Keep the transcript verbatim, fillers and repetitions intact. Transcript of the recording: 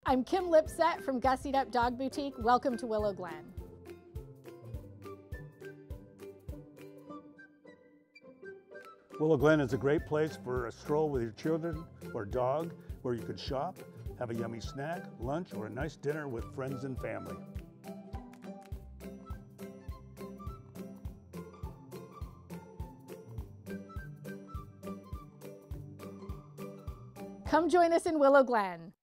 I'm Kim Lipset from Gussied Up Dog Boutique. Welcome to Willow Glen. Willow Glen is a great place for a stroll with your children or dog, where you could shop, have a yummy snack, lunch, or a nice dinner with friends and family. Come join us in Willow Glen.